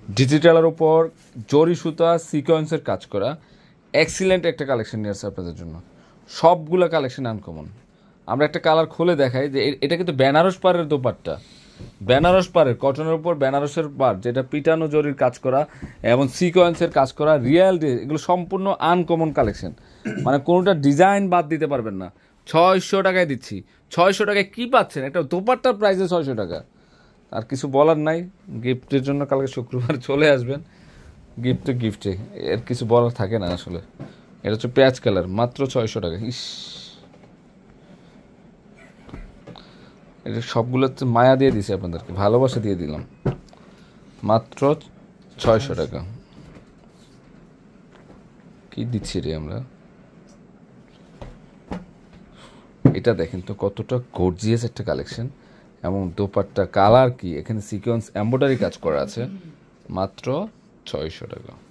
ডিজিটালের উপর জরি সুতা সিকোয়েন্সের কাজ করা এক্সিলেন্ট একটা কালেকশন নিয়ে আসছে আপনাদের জন্য। সবগুলো কালেকশন আনকমন। আমরা একটা কালার খুলে দেখাই যে এটা কিন্তু বেনারস পাড়ের দোপাট্টা, বেনারস পাড়ের কটনের উপর বেনারসের পাড়, যেটা পিটানো জরির কাজ করা এবং সিকোয়েন্সের কাজ করা রিয়েল, এগুলো সম্পূর্ণ আনকমন কালেকশন। মানে কোনোটা ডিজাইন বাদ দিতে পারবেন না। 600 টাকায় দিচ্ছি। 600 টাকায় কী পাচ্ছেন? একটা দোপাট্টার প্রাইসে 600 টাকা। আর কিছু বলার নাই। গিফটের জন্য কালকে শুক্রবার চলে আসবেন। গিফট তো গিফটে, এর কিছু বলার থাকে না আসলে। এটা হচ্ছে পেঁয়াজ কালার, মাত্র 600 টাকা। ইস, এটা সবগুলো হচ্ছে মায়া দিয়ে দিছি আপনাদেরকে, ভালোবাসা দিয়ে দিলাম। মাত্র 600 টাকা। কি দিচ্ছি রে আমরা? এটা দেখেন তো কতটা গর্জিয়াস একটা কালেকশন, এবং দোপাট্টা কালার কি, এখানে সিকোয়েন্স এমব্রয়ডারি কাজ করা আছে। মাত্র 600 টাকা।